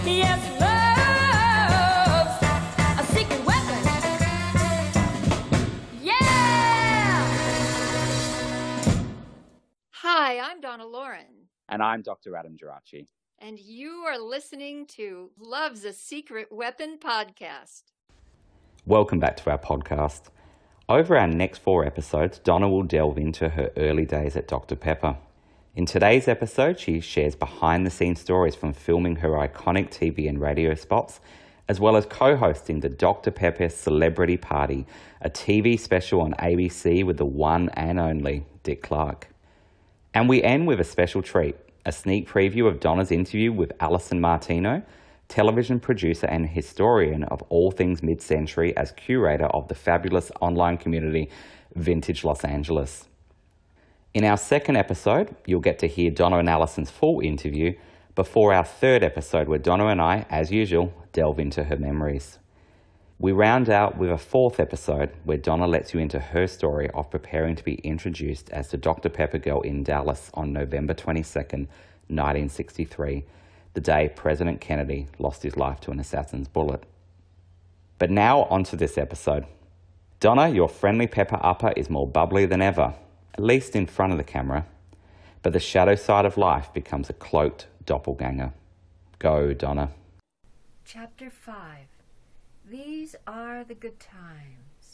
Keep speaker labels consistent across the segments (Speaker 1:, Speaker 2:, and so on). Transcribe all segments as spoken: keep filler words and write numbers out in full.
Speaker 1: Yes, love's a secret weapon. Yeah!
Speaker 2: Hi, I'm Donna Loren.
Speaker 3: And I'm Doctor Adam Gerace.
Speaker 2: And you are listening to Love's a Secret Weapon podcast.
Speaker 3: Welcome back to our podcast. Over our next four episodes, Donna will delve into her early days at Doctor Pepper. In today's episode, she shares behind-the-scenes stories from filming her iconic T V and radio spots, as well as co-hosting the Doctor Pepper Celebrity Party, a T V special on A B C with the one and only Dick Clark. And we end with a special treat, a sneak preview of Donna's interview with Alison Martino, television producer and historian of all things mid-century as curator of the fabulous online community Vintage Los Angeles. In our second episode, you'll get to hear Donna and Alison's full interview before our third episode where Donna and I, as usual, delve into her memories. We round out with a fourth episode where Donna lets you into her story of preparing to be introduced as the Doctor Pepper girl in Dallas on November twenty-second, nineteen sixty-three, the day President Kennedy lost his life to an assassin's bullet. But now onto this episode. Donna, your friendly pepper upper is more bubbly than ever, at least in front of the camera, but the shadow side of life becomes a cloaked doppelganger. Go, Donna.
Speaker 4: Chapter five. These are the good times.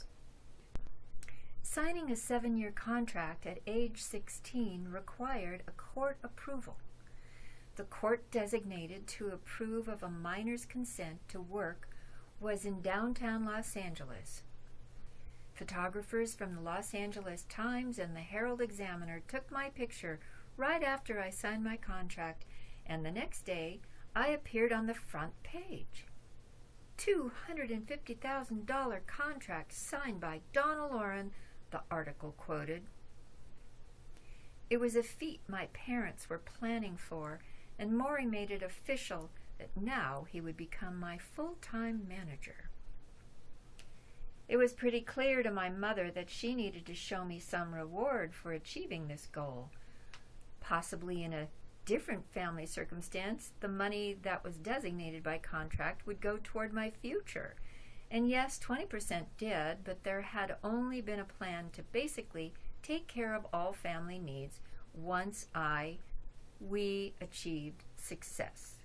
Speaker 4: Signing a seven-year contract at age sixteen required a court approval. The court designated to approve of a minor's consent to work was in downtown Los Angeles. Photographers from the Los Angeles Times and the Herald Examiner took my picture right after I signed my contract, and the next day I appeared on the front page. two hundred fifty thousand dollars contract signed by Donna Loren, the article quoted. It was a feat my parents were planning for, and Maury made it official that now he would become my full-time manager. It was pretty clear to my mother that she needed to show me some reward for achieving this goal. Possibly in a different family circumstance, the money that was designated by contract would go toward my future. And yes, twenty percent did, but there had only been a plan to basically take care of all family needs once I, we achieved success.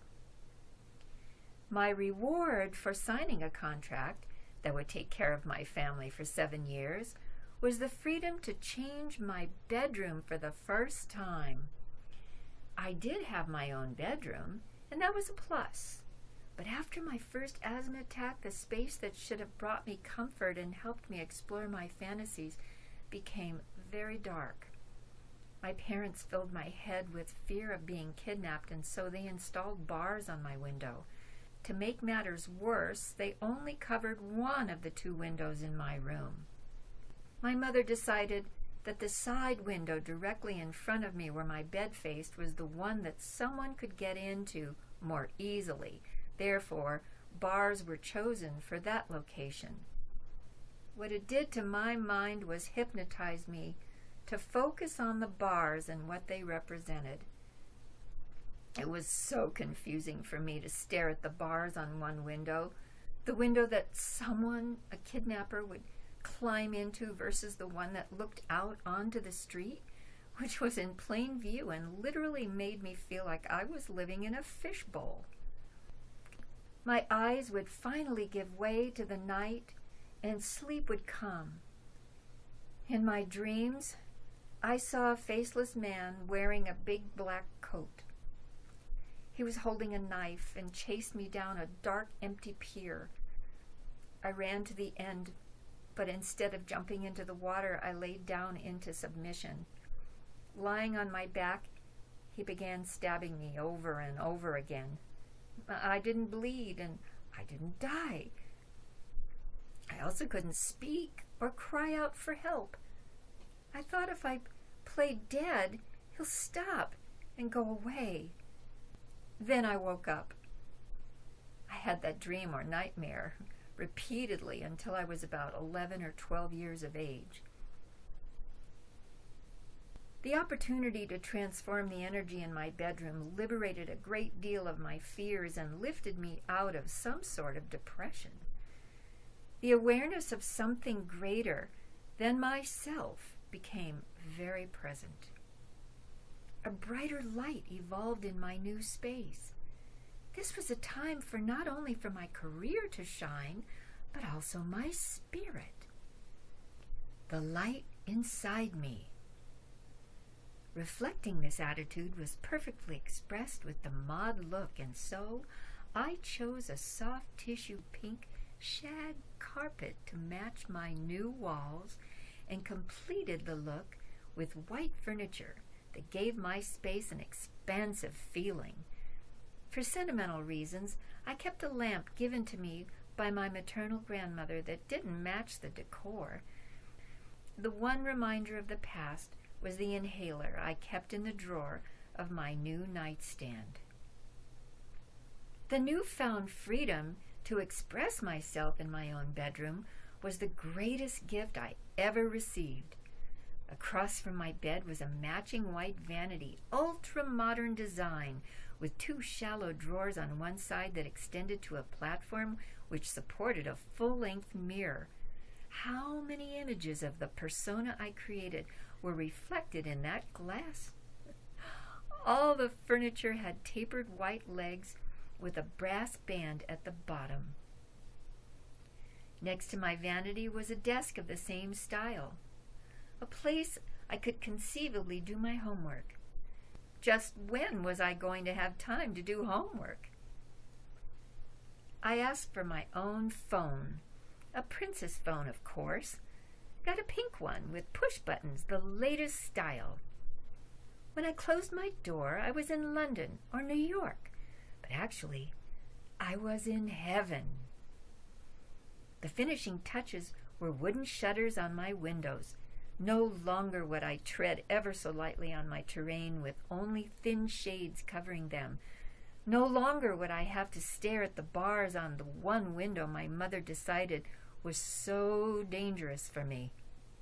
Speaker 4: My reward for signing a contract that would take care of my family for seven years was the freedom to change my bedroom for the first time. I did have my own bedroom, and that was a plus. But after my first asthma attack, the space that should have brought me comfort and helped me explore my fantasies became very dark. My parents filled my head with fear of being kidnapped, and so they installed bars on my window. To make matters worse, they only covered one of the two windows in my room. My mother decided that the side window directly in front of me where my bed faced was the one that someone could get into more easily. Therefore, bars were chosen for that location. What it did to my mind was hypnotize me to focus on the bars and what they represented. It was so confusing for me to stare at the bars on one window, the window that someone, a kidnapper, would climb into versus the one that looked out onto the street, which was in plain view and literally made me feel like I was living in a fishbowl. My eyes would finally give way to the night and sleep would come. In my dreams, I saw a faceless man wearing a big black coat. He was holding a knife and chased me down a dark, empty pier. I ran to the end, but instead of jumping into the water, I laid down into submission. Lying on my back, he began stabbing me over and over again. I didn't bleed, and I didn't die. I also couldn't speak or cry out for help. I thought if I played dead, he'll stop and go away. Then I woke up. I had that dream or nightmare repeatedly until I was about eleven or twelve years of age. The opportunity to transform the energy in my bedroom liberated a great deal of my fears and lifted me out of some sort of depression. The awareness of something greater than myself became very present. A brighter light evolved in my new space. This was a time for not only for my career to shine, but also my spirit. The light inside me. Reflecting this attitude was perfectly expressed with the mod look, and so I chose a soft tissue pink shag carpet to match my new walls and completed the look with white furniture that gave my space an expansive feeling. For sentimental reasons, I kept a lamp given to me by my maternal grandmother that didn't match the decor. The one reminder of the past was the inhaler I kept in the drawer of my new nightstand. The newfound freedom to express myself in my own bedroom was the greatest gift I ever received. Across from my bed was a matching white vanity, ultra-modern design, with two shallow drawers on one side that extended to a platform which supported a full-length mirror. How many images of the persona I created were reflected in that glass? All the furniture had tapered white legs with a brass band at the bottom. Next to my vanity was a desk of the same style, a place I could conceivably do my homework. Just when was I going to have time to do homework? I asked for my own phone, a princess phone, of course. Got a pink one with push buttons, the latest style. When I closed my door, I was in London or New York, but actually, I was in heaven. The finishing touches were wooden shutters on my windows. No longer would I tread ever so lightly on my terrain with only thin shades covering them. No longer would I have to stare at the bars on the one window my mother decided was so dangerous for me.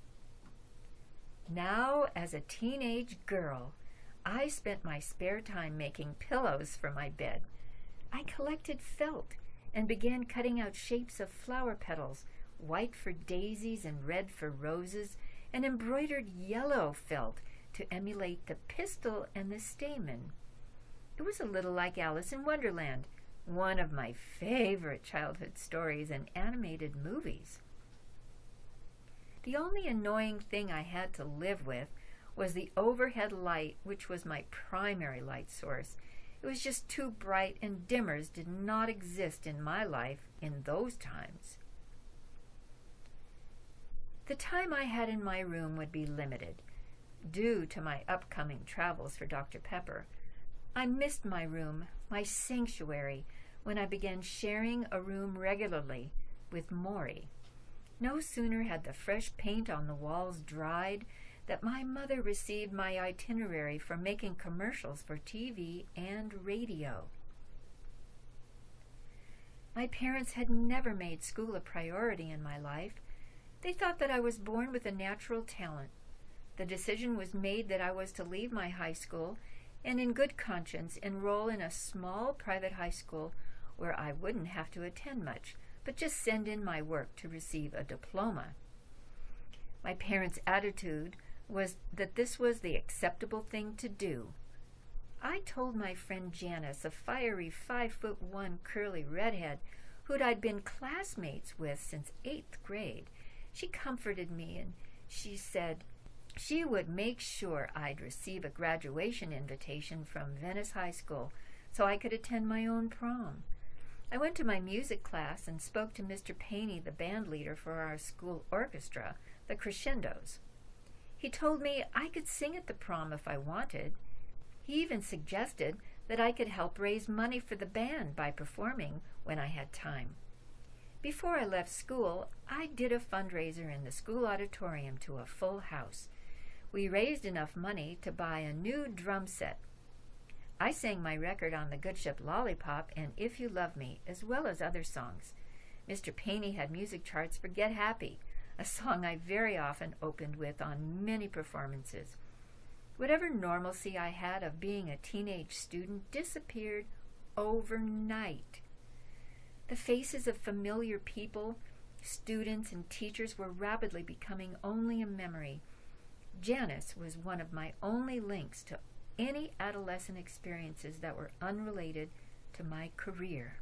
Speaker 4: Now, as a teenage girl, I spent my spare time making pillows for my bed. I collected felt and began cutting out shapes of flower petals, white for daisies and red for roses, and embroidered yellow felt to emulate the pistil and the stamen. It was a little like Alice in Wonderland, one of my favorite childhood stories and animated movies. The only annoying thing I had to live with was the overhead light, which was my primary light source. It was just too bright, and dimmers did not exist in my life in those times. The time I had in my room would be limited, due to my upcoming travels for Doctor Pepper. I missed my room, my sanctuary, when I began sharing a room regularly with Maury. No sooner had the fresh paint on the walls dried that my mother received my itinerary for making commercials for T V and radio. My parents had never made school a priority in my life. They thought that I was born with a natural talent. The decision was made that I was to leave my high school and in good conscience enroll in a small private high school where I wouldn't have to attend much, but just send in my work to receive a diploma. My parents' attitude was that this was the acceptable thing to do. I told my friend Janice, a fiery five-foot-one curly redhead who'd I'd been classmates with since eighth grade. She comforted me, and she said she would make sure I'd receive a graduation invitation from Venice High School so I could attend my own prom. I went to my music class and spoke to Mister Paney, the band leader for our school orchestra, the Crescendos. He told me I could sing at the prom if I wanted. He even suggested that I could help raise money for the band by performing when I had time. Before I left school, I did a fundraiser in the school auditorium to a full house. We raised enough money to buy a new drum set. I sang my record on the Good Ship Lollipop and If You Love Me, as well as other songs. Mister Paney had music charts for Get Happy, a song I very often opened with on many performances. Whatever normalcy I had of being a teenage student disappeared overnight. The faces of familiar people, students, and teachers were rapidly becoming only a memory. Janice was one of my only links to any adolescent experiences that were unrelated to my career.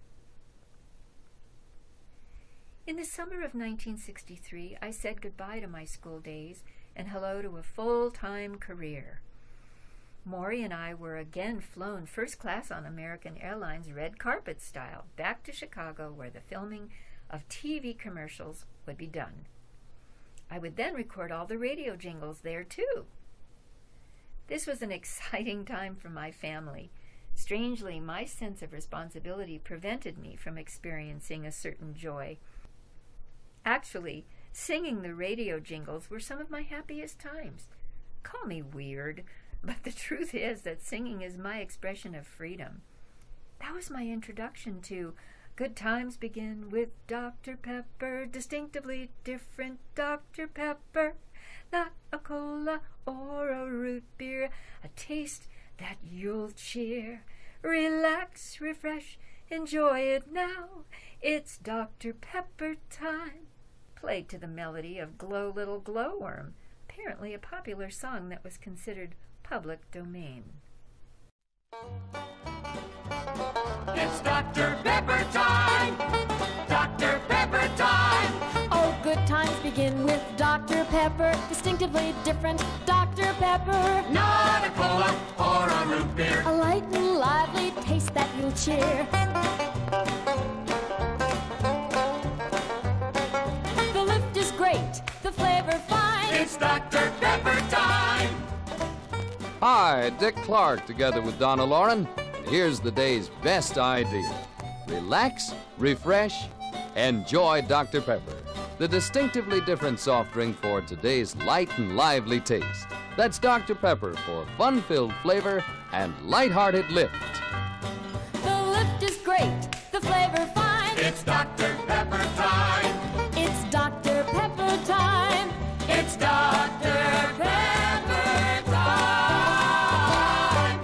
Speaker 4: In the summer of nineteen sixty-three, I said goodbye to my school days and hello to a full-time career. Maury and I were again flown first class on American Airlines red carpet style back to Chicago, where the filming of T V commercials would be done. I would then record all the radio jingles there too. This was an exciting time for my family. Strangely, my sense of responsibility prevented me from experiencing a certain joy. Actually, singing the radio jingles were some of my happiest times. Call me weird, but the truth is that singing is my expression of freedom. That was my introduction to Good Times Begin with Doctor Pepper, distinctively different Doctor Pepper, not a cola or a root beer, a taste that you'll cheer. Relax, refresh, enjoy it now. It's Doctor Pepper time. Played to the melody of Glow Little Glowworm, apparently a popular song that was considered public domain.
Speaker 1: It's Doctor Pepper time! Doctor Pepper time!
Speaker 5: Oh, good times begin with Doctor Pepper, distinctively different Doctor Pepper.
Speaker 1: Not a cola or a root beer.
Speaker 5: A light and lively taste that you'll cheer. The lift is great, the flavor fine.
Speaker 1: It's Doctor Pepper time!
Speaker 6: Hi, Dick Clark together with Donna Loren. And here's the day's best idea. Relax, refresh, enjoy Doctor Pepper, the distinctively different soft drink for today's light and lively taste. That's Doctor Pepper for fun-filled flavor and light-hearted lift.
Speaker 5: The lift is great, the flavor fine.
Speaker 1: It's Doctor Pepper time!
Speaker 5: It's Doctor Pepper time.
Speaker 1: It's Doctor Pepper time!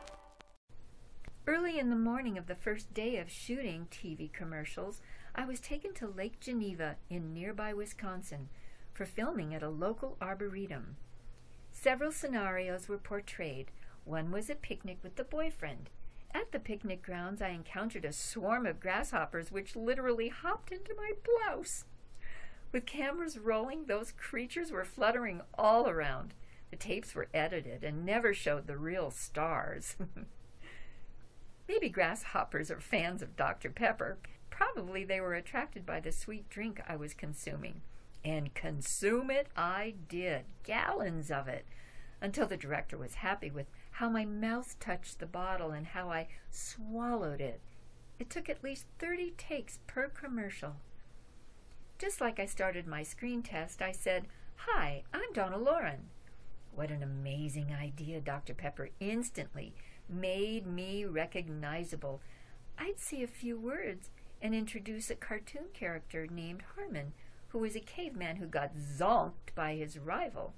Speaker 4: Early in the morning of the first day of shooting T V commercials, I was taken to Lake Geneva in nearby Wisconsin for filming at a local arboretum. Several scenarios were portrayed. One was a picnic with the boyfriend. At the picnic grounds, I encountered a swarm of grasshoppers which literally hopped into my blouse. With cameras rolling, those creatures were fluttering all around. The tapes were edited and never showed the real stars. Maybe grasshoppers are fans of Doctor Pepper. Probably they were attracted by the sweet drink I was consuming. And consume it I did, gallons of it, until the director was happy with how my mouth touched the bottle and how I swallowed it. It took at least thirty takes per commercial. Just like I started my screen test, I said, "Hi, I'm Donna Loren." What an amazing idea. Doctor Pepper instantly made me recognizable. I'd say a few words and introduce a cartoon character named Harmon, who was a caveman who got zonked by his rival.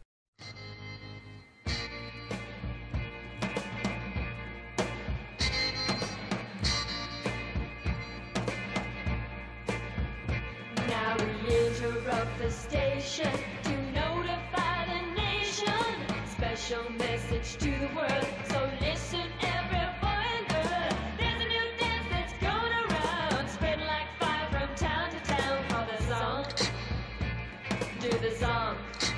Speaker 5: Now we interrupt the station to notify the nation. Special message to the world, so listen every boy and girl. There's a new dance that's going around, spreading like fire from town to town. Call the song, do the song.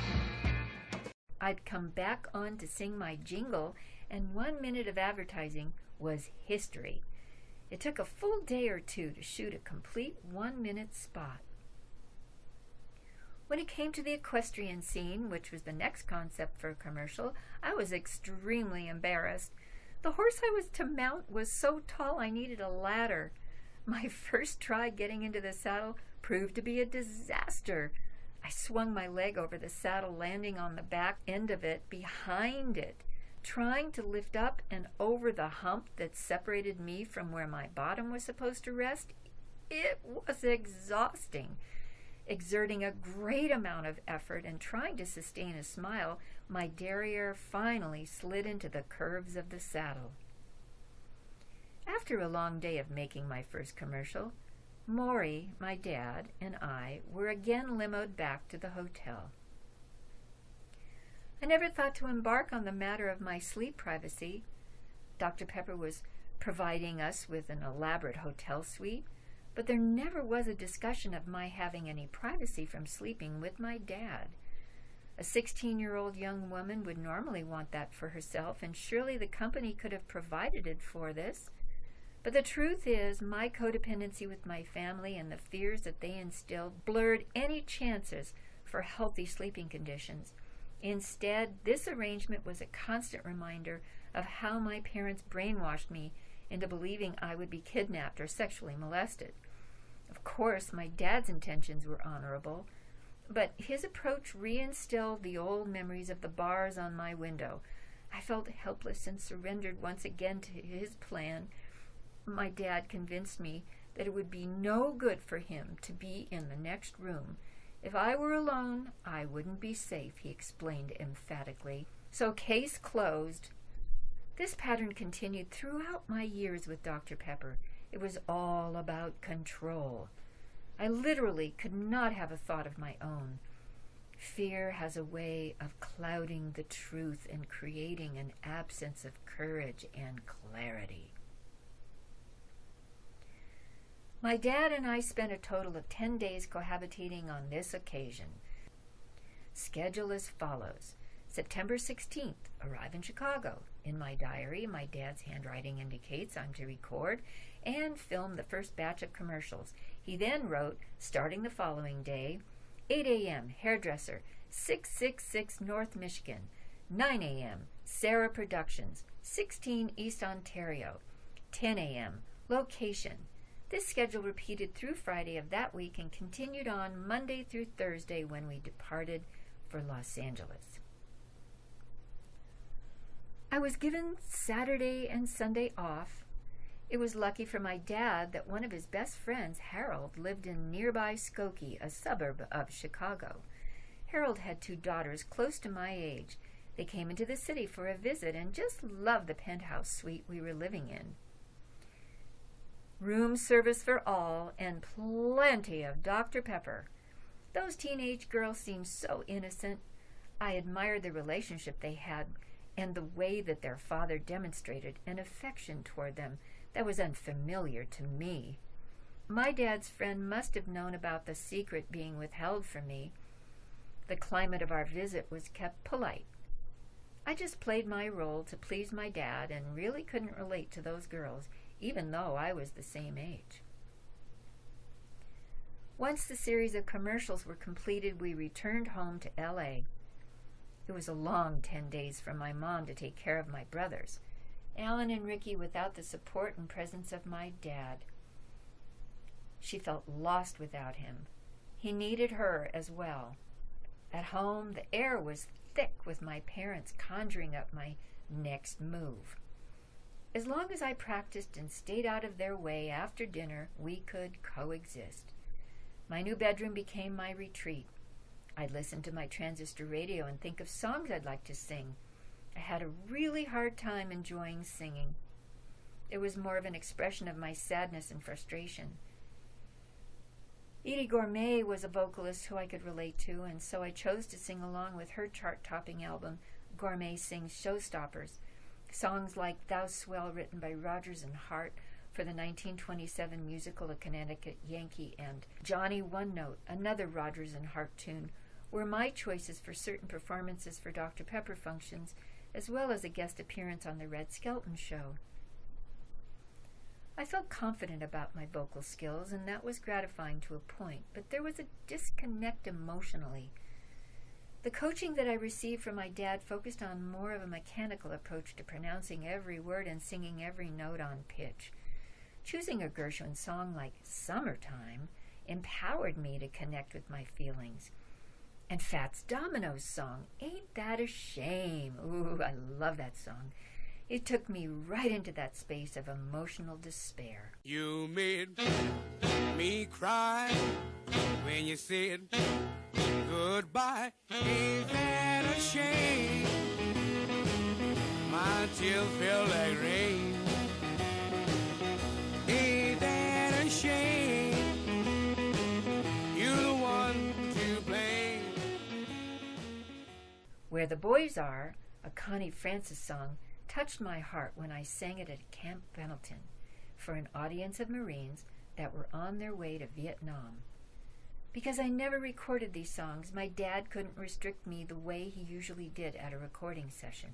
Speaker 4: I'd come back on to sing my jingle, and one minute of advertising was history. It took a full day or two to shoot a complete one-minute spot. When it came to the equestrian scene, which was the next concept for a commercial, I was extremely embarrassed. The horse I was to mount was so tall I needed a ladder. My first try getting into the saddle proved to be a disaster. I swung my leg over the saddle, landing on the back end of it behind it, trying to lift up and over the hump that separated me from where my bottom was supposed to rest. It was exhausting. Exerting a great amount of effort and trying to sustain a smile, my derriere finally slid into the curves of the saddle. After a long day of making my first commercial, Maury, my dad, and I were again limoed back to the hotel. I never thought to embark on the matter of my sleep privacy. Doctor Pepper was providing us with an elaborate hotel suite, but there never was a discussion of my having any privacy from sleeping with my dad. A sixteen-year-old young woman would normally want that for herself, and surely the company could have provided it for this. But the truth is, my codependency with my family and the fears that they instilled blurred any chances for healthy sleeping conditions. Instead, this arrangement was a constant reminder of how my parents brainwashed me into believing I would be kidnapped or sexually molested. Of course, my dad's intentions were honorable, but his approach reinstilled the old memories of the bars on my window. I felt helpless and surrendered once again to his plan. My dad convinced me that it would be no good for him to be in the next room. If I were alone, I wouldn't be safe, he explained emphatically. So, case closed. This pattern continued throughout my years with Doctor Pepper. It was all about control. I literally could not have a thought of my own. Fear has a way of clouding the truth and creating an absence of courage and clarity. My dad and I spent a total of ten days cohabitating on this occasion. Schedule as follows. September sixteenth, arrive in Chicago. In my diary, my dad's handwriting indicates I'm to record and film the first batch of commercials. He then wrote, starting the following day, eight a.m., hairdresser, six sixty-six North Michigan. nine a.m., Sarah Productions, sixteen East Ontario. ten a.m., location. This schedule repeated through Friday of that week and continued on Monday through Thursday when we departed for Los Angeles. I was given Saturday and Sunday off. It was lucky for my dad that one of his best friends, Harold, lived in nearby Skokie, a suburb of Chicago. Harold had two daughters close to my age. They came into the city for a visit and just loved the penthouse suite we were living in. Room service for all and plenty of Doctor Pepper. Those teenage girls seemed so innocent. I admired the relationship they had and the way that their father demonstrated an affection toward them that was unfamiliar to me. My dad's friend must have known about the secret being withheld from me. The climate of our visit was kept polite. I just played my role to please my dad and really couldn't relate to those girls, even though I was the same age. Once the series of commercials were completed, we returned home to L A It was a long ten days for my mom to take care of my brothers, Alan and Ricky, without the support and presence of my dad. She felt lost without him. He needed her as well. At home, the air was thick with my parents conjuring up my next move. As long as I practiced and stayed out of their way after dinner, we could coexist. My new bedroom became my retreat. I'd listen to my transistor radio and think of songs I'd like to sing. I had a really hard time enjoying singing. It was more of an expression of my sadness and frustration. Edie Gourmet was a vocalist who I could relate to, and so I chose to sing along with her chart-topping album, Gourmet Sings Showstoppers. Songs like Thou Swell, written by Rodgers and Hart for the nineteen twenty-seven musical A Connecticut Yankee, and Johnny One Note, another Rodgers and Hart tune, were my choices for certain performances for Doctor Pepper functions, as well as a guest appearance on the Red Skelton Show. I felt confident about my vocal skills, and that was gratifying to a point, but there was a disconnect emotionally. The coaching that I received from my dad focused on more of a mechanical approach to pronouncing every word and singing every note on pitch. Choosing a Gershwin song like Summertime empowered me to connect with my feelings. And Fats Domino's song, Ain't That a Shame? Ooh, I love that song. It took me right into that space of emotional despair.
Speaker 1: You mean
Speaker 7: me cry when you said goodbye. Ain't that a shame? My tears feel like rain. Ain't that a shame? You're the one to blame.
Speaker 4: Where the Boys Are, a Connie Francis song, touched my heart when I sang it at Camp Pendleton for an audience of Marines that were on their way to Vietnam. Because I never recorded these songs, my dad couldn't restrict me the way he usually did at a recording session.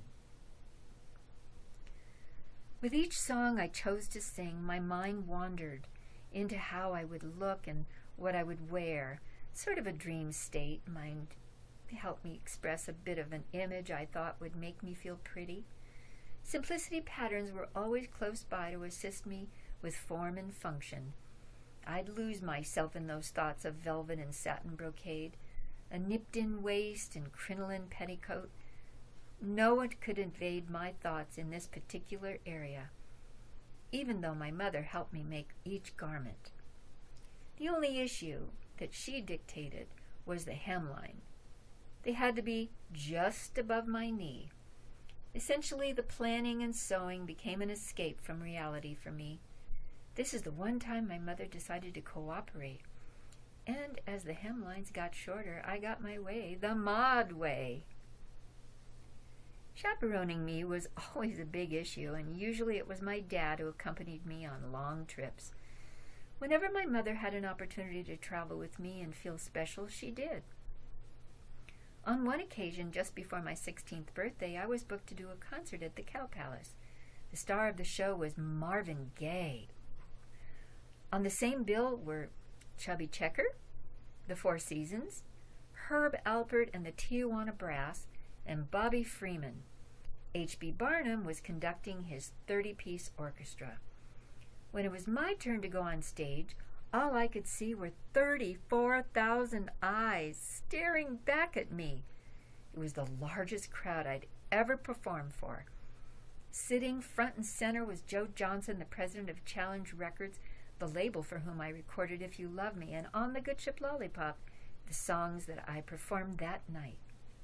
Speaker 4: With each song I chose to sing, my mind wandered into how I would look and what I would wear, sort of a dream state. Mind helped me express a bit of an image I thought would make me feel pretty. Simplicity patterns were always close by to assist me with form and function. I'd lose myself in those thoughts of velvet and satin brocade, a nipped-in waist and crinoline petticoat. No one could invade my thoughts in this particular area, even though my mother helped me make each garment. The only issue that she dictated was the hemline. They had to be just above my knee. Essentially, the planning and sewing became an escape from reality for me. This is the one time my mother decided to cooperate. And as the hemlines got shorter, I got my way, the mod way. Chaperoning me was always a big issue, and usually it was my dad who accompanied me on long trips. Whenever my mother had an opportunity to travel with me and feel special, she did. On one occasion, just before my sixteenth birthday, I was booked to do a concert at the Cow Palace. The star of the show was Marvin Gaye. On the same bill were Chubby Checker, the Four Seasons, Herb Alpert and the Tijuana Brass, and Bobby Freeman. H B Barnum was conducting his thirty-piece orchestra. When it was my turn to go on stage, all I could see were thirty-four thousand eyes staring back at me. It was the largest crowd I'd ever performed for. Sitting front and center was Joe Johnson, the president of Challenge Records, the label for whom I recorded If You Love Me, and On the Good Ship Lollipop, the songs that I performed that night.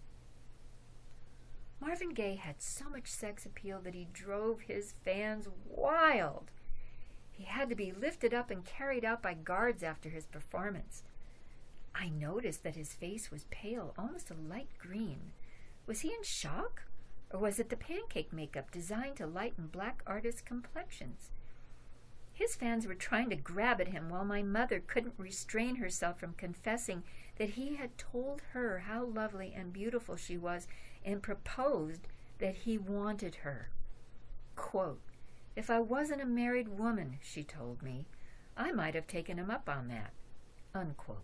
Speaker 4: Marvin Gaye had so much sex appeal that he drove his fans wild. He had to be lifted up and carried out by guards after his performance. I noticed that his face was pale, almost a light green. Was he in shock? Or was it the pancake makeup designed to lighten black artists' complexions? His fans were trying to grab at him while my mother couldn't restrain herself from confessing that he had told her how lovely and beautiful she was and proposed that he wanted her. Quote, "If I wasn't a married woman," she told me, "I might have taken him up on that." Unquote.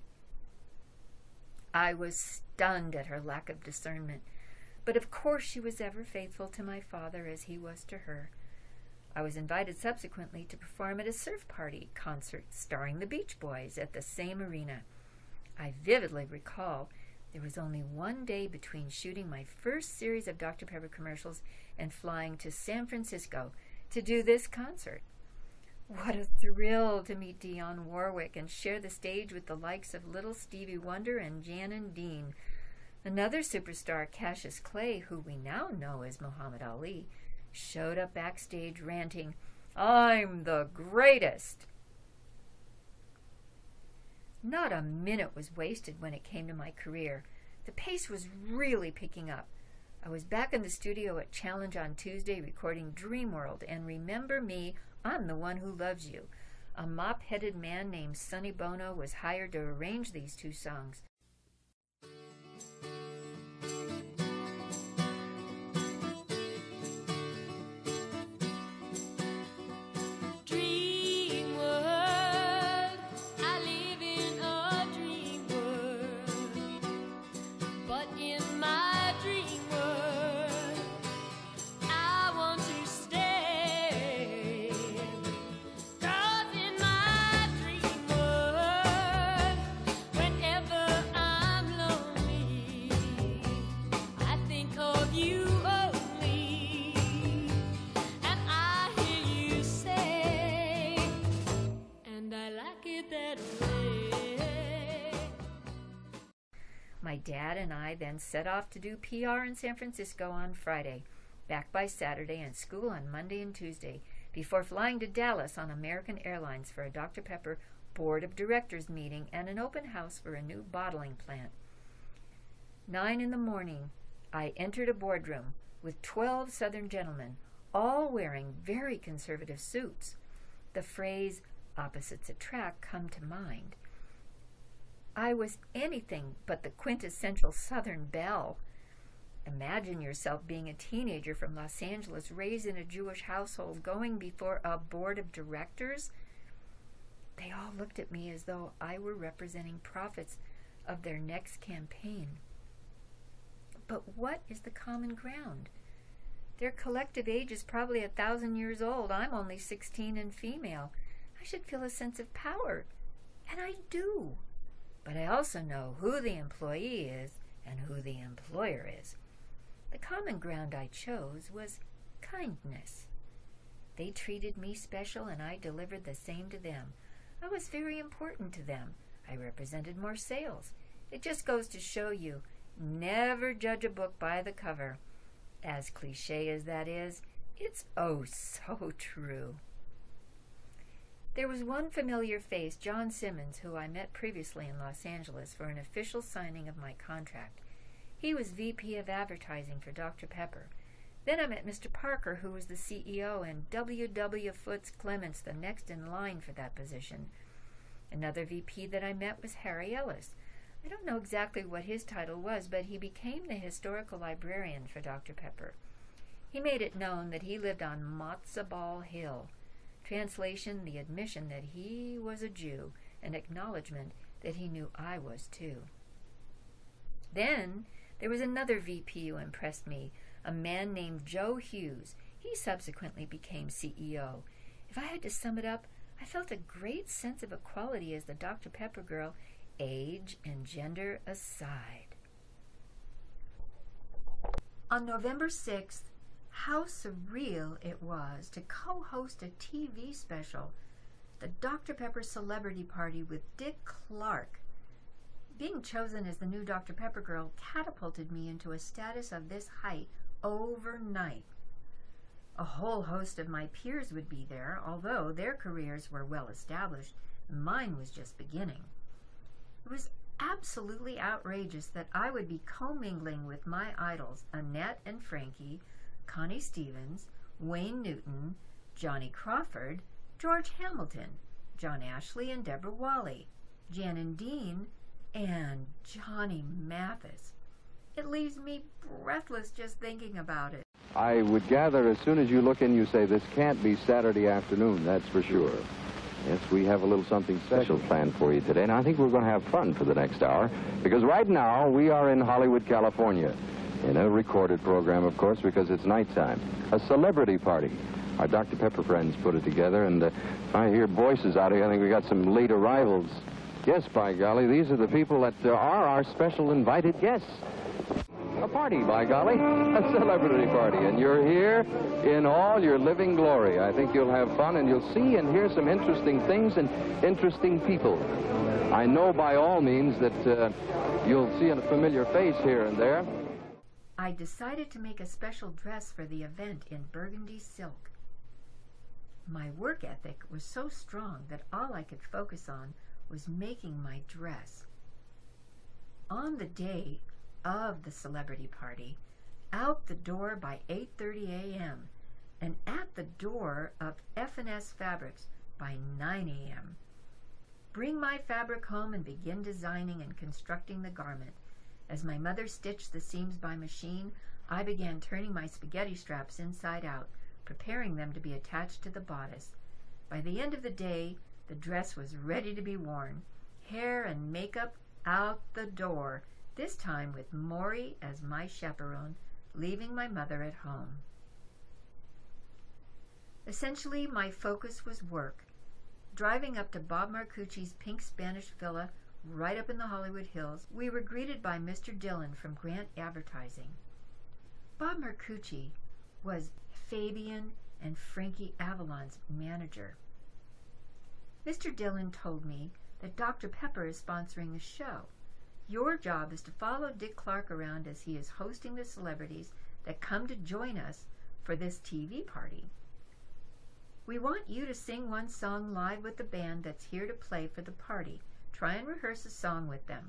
Speaker 4: I was stunned at her lack of discernment, but of course she was ever faithful to my father as he was to her. I was invited subsequently to perform at a surf party concert starring the Beach Boys at the same arena. I vividly recall there was only one day between shooting my first series of Doctor Pepper commercials and flying to San Francisco to do this concert. What a thrill to meet Dionne Warwick and share the stage with the likes of Little Stevie Wonder and Jan and Dean. Another superstar, Cassius Clay, who we now know as Muhammad Ali, showed up backstage ranting, "I'm the greatest." Not a minute was wasted when it came to my career. The pace was really picking up. I was back in the studio at Challenge on Tuesday recording Dream World and Remember Me, I'm the One Who Loves You. A mop-headed man named Sonny Bono was hired to arrange these two songs.
Speaker 5: Whenever
Speaker 4: My dad and I then set off to do P R in San Francisco on Friday, back by Saturday, and school on Monday and Tuesday, before flying to Dallas on American Airlines for a Doctor Pepper Board of Directors meeting and an open house for a new bottling plant. Nine in the morning, I entered a boardroom with twelve Southern gentlemen, all wearing very conservative suits. The phrase, opposites attract, come to mind. I was anything but the quintessential Southern belle. Imagine yourself being a teenager from Los Angeles, raised in a Jewish household, going before a board of directors. They all looked at me as though I were representing prophets of their next campaign. But what is the common ground? Their collective age is probably a thousand years old. I'm only sixteen and female. I should feel a sense of power, and I do. But I also know who the employee is and who the employer is. The common ground I chose was kindness. They treated me special, and I delivered the same to them. I was very important to them. I represented more sales. It just goes to show you, never judge a book by the cover. As cliche as that is, it's oh so true. There was one familiar face, John Simmons, who I met previously in Los Angeles for an official signing of my contract. He was V P of Advertising for Doctor Pepper. Then I met Mister Parker, who was the C E O, and W W Foots Clements, the next in line for that position. Another V P that I met was Harry Ellis. I don't know exactly what his title was, but he became the historical librarian for Doctor Pepper. He made it known that he lived on Matzo Ball Hill. Translation, the admission that he was a Jew, an acknowledgement that he knew I was too. Then there was another V P who impressed me, a man named Joe Hughes. He subsequently became C E O. If I had to sum it up, I felt a great sense of equality as the Doctor Pepper girl, age and gender aside. On November sixth, how surreal it was to co-host a T V special, the Doctor Pepper Celebrity Party with Dick Clark. Being chosen as the new Doctor Pepper girl catapulted me into a status of this height overnight. A whole host of my peers would be there, although their careers were well established, and mine was just beginning. It was absolutely outrageous that I would be commingling with my idols, Annette and Frankie, Connie Stevens, Wayne Newton, Johnny Crawford, George Hamilton, John Ashley and Deborah Wally, Jan and Dean, and Johnny Mathis. It leaves me breathless just thinking about it.
Speaker 8: I would gather as soon as you look in, you say, this can't be Saturday afternoon, that's for sure. Yes, we have a little something special planned for you today, and I think we're going to have fun for the next hour, because right now we are in Hollywood, California, in a recorded program, of course, because it's nighttime. A celebrity party. Our Doctor Pepper friends put it together, and uh, if I hear voices out here, I think we got some late arrivals. Yes, by golly, these are the people that uh, are our special invited guests. A party, by golly, a celebrity party, and you're here in all your living glory. I think you'll have fun, and you'll see and hear some interesting things and interesting people. I know by all means that uh, you'll see a familiar face here and there.
Speaker 4: I decided to make a special dress for the event in burgundy silk. My work ethic was so strong that all I could focus on was making my dress. On the day of the celebrity party, out the door by eight thirty a m and at the door of F and S Fabrics by nine a m Bring my fabric home and begin designing and constructing the garment. As my mother stitched the seams by machine, I began turning my spaghetti straps inside out, preparing them to be attached to the bodice. By the end of the day, the dress was ready to be worn. Hair and makeup out the door, this time with Maury as my chaperone, leaving my mother at home. Essentially, my focus was work. Driving up to Bob Marcucci's pink Spanish villa right up in the Hollywood Hills, we were greeted by Mister Dillon from Grant Advertising. Bob Marcucci was Fabian and Frankie Avalon's manager. Mister Dillon told me that Doctor Pepper is sponsoring the show. Your job is to follow Dick Clark around as he is hosting the celebrities that come to join us for this T V party. We want you to sing one song live with the band that's here to play for the party. Try and rehearse a song with them.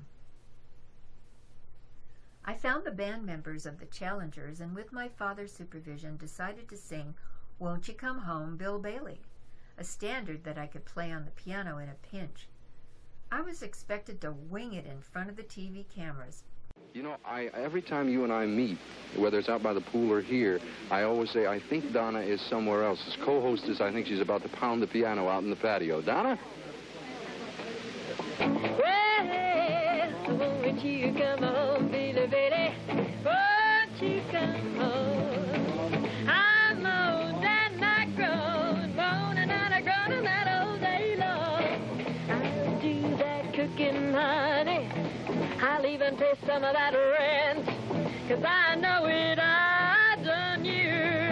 Speaker 4: I found the band members of the Challengers and with my father's supervision decided to sing Won't You Come Home, Bill Bailey, a standard that I could play on the piano in a pinch. I was expected to wing it in front of the T V cameras.
Speaker 8: You know, I every time you and I meet, whether it's out by the pool or here, I always say, I think Donna is somewhere else. As co-hostess, I think she's about to pound the piano out in the patio. Donna?
Speaker 5: Well, won't you come home, Billy, Billy? Won't you come home? I'm on that microphone, moaning and a groaning that all day long. I'll do that cooking, honey. I'll even pay some of that rent, 'cause I know it, I done you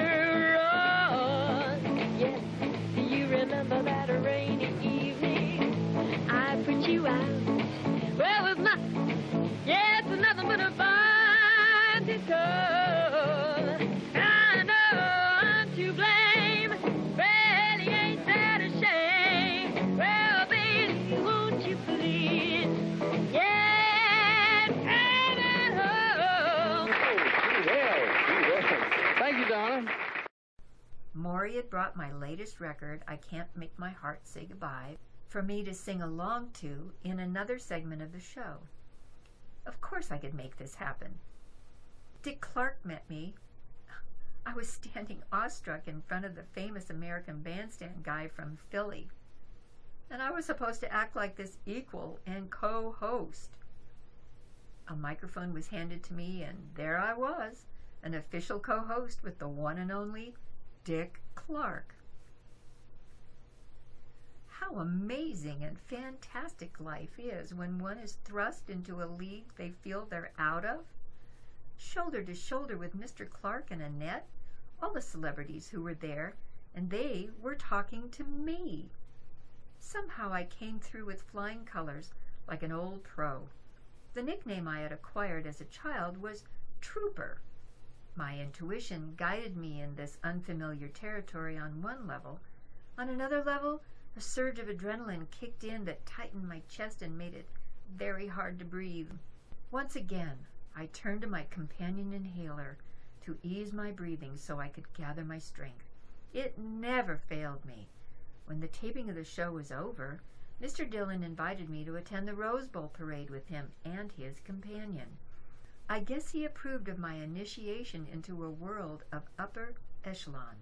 Speaker 5: wrong. Yes, do you remember that rainy evening I put you out? Well, it's not, yeah, it's nothing but a fine to come. I know I'm to blame, really ain't that a shame? Well, baby, won't you please, yeah.
Speaker 8: Thank you, Donna.
Speaker 4: Maury had brought my latest record, I Can't Make My Heart Say Goodbye, for me to sing along to in another segment of the show. Of course I could make this happen. Dick Clark met me. I was standing awestruck in front of the famous American Bandstand guy from Philly. And I was supposed to act like this equal and co-host. A microphone was handed to me, and there I was, an official co-host with the one and only Dick Clark. How amazing and fantastic life is when one is thrust into a league they feel they're out of. Shoulder to shoulder with Mister Clark and Annette, all the celebrities who were there, and they were talking to me. Somehow I came through with flying colors like an old pro. The nickname I had acquired as a child was Trooper. My intuition guided me in this unfamiliar territory on one level. On another level, a surge of adrenaline kicked in that tightened my chest and made it very hard to breathe. Once again, I turned to my companion inhaler to ease my breathing so I could gather my strength. It never failed me. When the taping of the show was over, Mister Dillon invited me to attend the Rose Bowl parade with him and his companion. I guess he approved of my initiation into a world of upper echelon.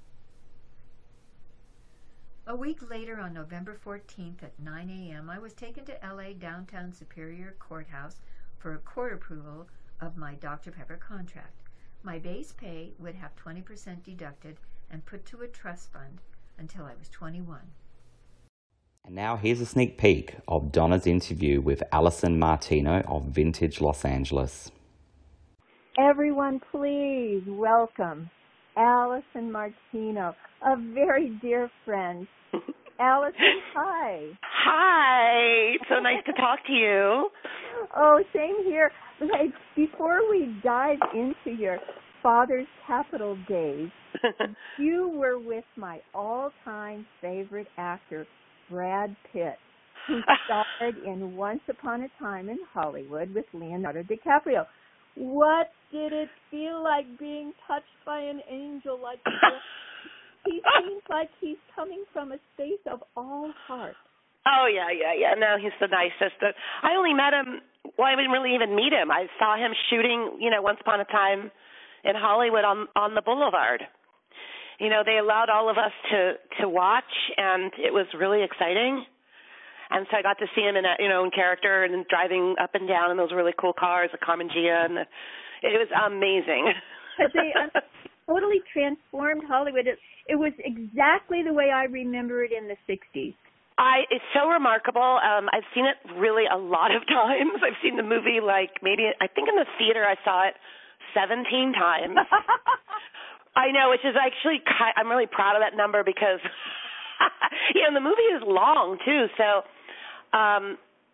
Speaker 4: A week later, on November fourteenth at nine a m, I was taken to L A downtown Superior Courthouse for a court approval of my Doctor Pepper contract. My base pay would have twenty percent deducted and put to a trust fund until I was twenty-one.
Speaker 3: And now here's a sneak peek of Donna's interview with Alison Martino of Vintage Los Angeles.
Speaker 9: Everyone, please welcome Alison Martino, a very dear friend. Alison, hi.
Speaker 10: Hi. So nice to talk to you.
Speaker 9: Oh, same here. Hey, before we dive into your father's Capitol days, you were with my all-time favorite actor, Brad Pitt, who starred in Once Upon a Time in Hollywood with Leonardo DiCaprio. What did it feel like being touched by an angel like this? He seems like he's coming from a space of all heart.
Speaker 10: Oh, yeah, yeah, yeah. No, he's the nicest. I only met him, well, I didn't really even meet him. I saw him shooting, you know, Once Upon a Time in Hollywood on on the Boulevard. You know, they allowed all of us to, to watch, and it was really exciting. And so I got to see him in a, you know, in character and driving up and down in those really cool cars, the Carmen Gia, and the, it was amazing.
Speaker 9: They uh, totally transformed Hollywood. It, it was exactly the way I remember it in the sixties.
Speaker 10: I it's so remarkable. Um, I've seen it really a lot of times. I've seen the movie like maybe I think in the theater I saw it seventeen times. I know, which is actually I'm really proud of that number because you know the movie is long too. So um,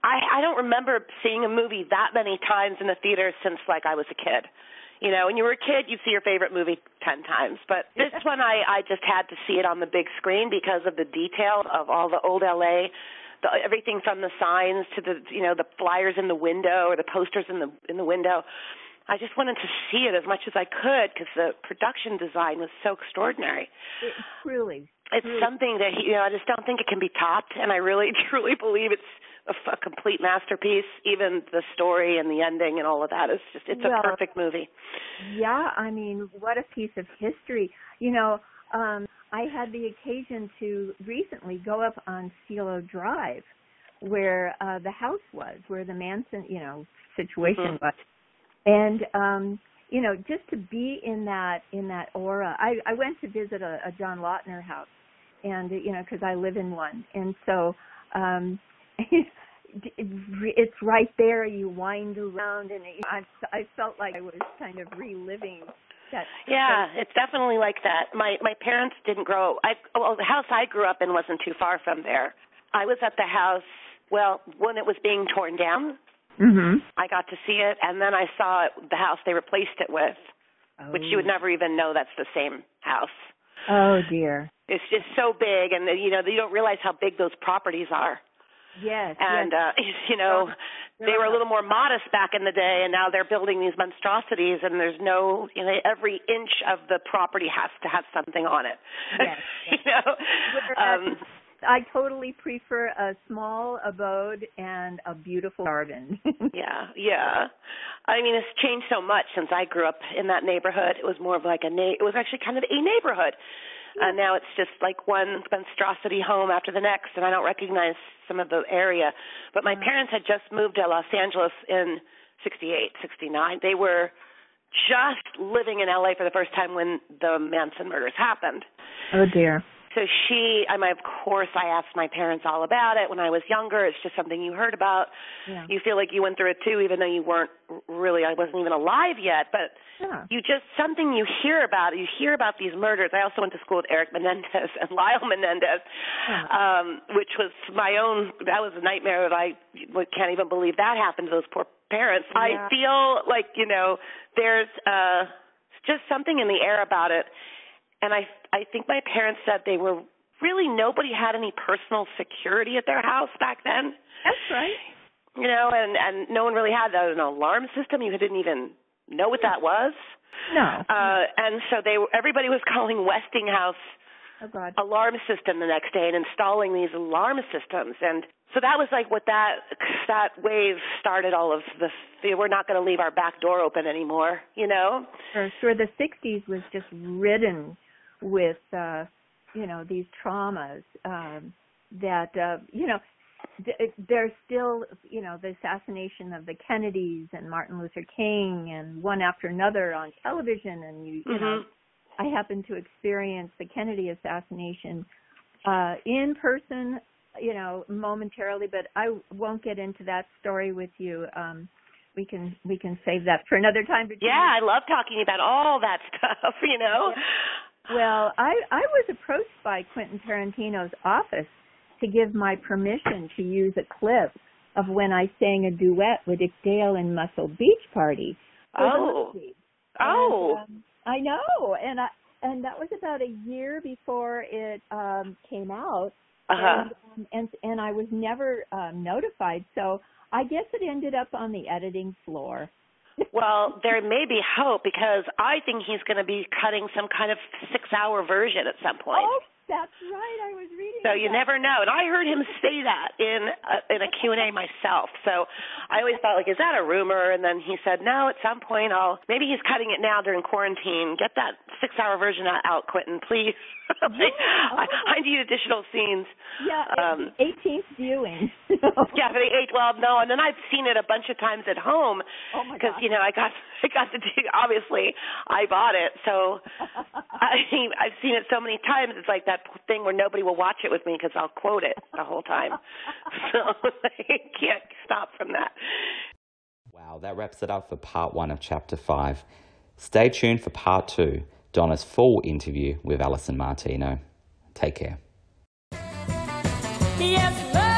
Speaker 10: I, I don't remember seeing a movie that many times in the theater since, like, I was a kid. You know, when you were a kid, you'd see your favorite movie ten times. But this one, I, I just had to see it on the big screen because of the detail of all the old L A, the, everything from the signs to the, you know, the flyers in the window or the posters in the in the window. I just wanted to see it as much as I could because the production design was so extraordinary.
Speaker 9: It truly.
Speaker 10: It's
Speaker 9: truly.
Speaker 10: something that, you know, I just don't think it can be topped, and I really, truly believe it's a, a complete masterpiece. Even the story and the ending and all of that is just, it's
Speaker 9: well,
Speaker 10: a perfect movie.
Speaker 9: Yeah, I mean, what a piece of history. You know, um, I had the occasion to recently go up on Cielo Drive where uh, the house was, where the Manson, you know, situation
Speaker 10: mm-hmm.
Speaker 9: was. And, um, you know, just to be in that in that aura. I, I went to visit a, a John Lautner house, and, you know, because I live in one. And so um, it's right there. You wind around, and it, I, I felt like I was kind of reliving that.
Speaker 10: Yeah, it's definitely like that. My my parents didn't grow. I well, the house I grew up in wasn't too far from there. I was at the house, well, when it was being torn down.
Speaker 9: Mm-hmm.
Speaker 10: I got to see it, and then I saw it, the house they replaced it with,
Speaker 9: oh.
Speaker 10: which you would never even know that's the same house.
Speaker 9: Oh, dear.
Speaker 10: It's just so big, and, you know, you don't realize how big those properties are.
Speaker 9: Yes.
Speaker 10: And,
Speaker 9: yes.
Speaker 10: Uh, you know, they were a little more modest back in the day, and now they're building these monstrosities, and there's no, you know, every inch of the property has to have something on it.
Speaker 9: Yes.
Speaker 10: you know? Um,
Speaker 9: I totally prefer a small abode and a beautiful garden.
Speaker 10: yeah, yeah. I mean, it's changed so much since I grew up in that neighborhood. It was more of like a na- it was actually kind of a neighborhood. Yeah. Uh, now it's just like one monstrosity home after the next, and I don't recognize some of the area. But my uh-huh. parents had just moved to Los Angeles in sixty-eight, sixty-nine. They were just living in L A for the first time when the Manson murders happened.
Speaker 9: Oh, dear.
Speaker 10: So she, I mean, of course, I asked my parents all about it when I was younger. It's just something you heard about.
Speaker 9: Yeah.
Speaker 10: You feel like you went through it too, even though you weren't really, I wasn't even alive yet. But
Speaker 9: yeah.
Speaker 10: you just, something you hear about. You hear about these murders. I also went to school with Eric Menendez and Lyle Menendez, yeah. um, which was my own, that was a nightmare. That I can't even believe that happened to those poor parents.
Speaker 9: Yeah.
Speaker 10: I feel like, you know, there's uh, just something in the air about it. And I, I think my parents said they were really, nobody had any personal security at their house back then.
Speaker 9: That's right.
Speaker 10: You know, and, and no one really had an alarm system. You didn't even know what that was.
Speaker 9: No.
Speaker 10: Uh, and so they, everybody was calling Westinghouse
Speaker 9: oh, God.
Speaker 10: alarm system the next day and installing these alarm systems. And so that was like what that, that wave started all of the, we're not going to leave our back door open anymore, you know?
Speaker 9: Sure, sure. The sixties was just ridden with, uh, you know, these traumas um, that, uh, you know, th- there's still, you know, the assassination of the Kennedys and Martin Luther King and one after another on television. And, you, you
Speaker 10: mm-hmm.
Speaker 9: know, I happened to experience the Kennedy assassination uh, in person, you know, momentarily, but I won't get into that story with you. Um, we can we can save that for another time.
Speaker 10: Yeah, I love talking about all that stuff, you know.
Speaker 9: Yeah. Well, I, I was approached by Quentin Tarantino's office to give my permission to use a clip of when I sang a duet with Dick Dale in Muscle Beach Party.
Speaker 10: Oh,
Speaker 9: and,
Speaker 10: oh,
Speaker 9: um, I know, and I and that was about a year before it um, came out,
Speaker 10: uh-huh.
Speaker 9: and, um, and and I was never um, notified. So I guess it ended up on the editing floor.
Speaker 10: Well, there may be hope because I think he's going to be cutting some kind of six-hour version at some point.
Speaker 9: Oh, that's right. I was reading
Speaker 10: So
Speaker 9: that.
Speaker 10: you never know. And I heard him say that in a, in a Q and A myself. So I always thought, like, is that a rumor? And then he said, no, at some point I'll, maybe he's cutting it now during quarantine. Get that six-hour version out, Quentin, please.
Speaker 9: Yeah.
Speaker 10: I, I need additional scenes.
Speaker 9: Yeah,
Speaker 10: um,
Speaker 9: eighteenth viewing.
Speaker 10: yeah, for the eight, well, no, and then I've seen it a bunch of times at home.
Speaker 9: Oh my
Speaker 10: Because,
Speaker 9: God.
Speaker 10: you know, I got, I got to do, obviously, I bought it. So I, I've seen it so many times. It's like that thing where nobody will watch it with me because I'll quote it the whole time. So I can't stop from that.
Speaker 3: Wow, that wraps it up for part one of chapter five. Stay tuned for part two, Donna's full interview with Alison Martino. Take care.
Speaker 1: Yes,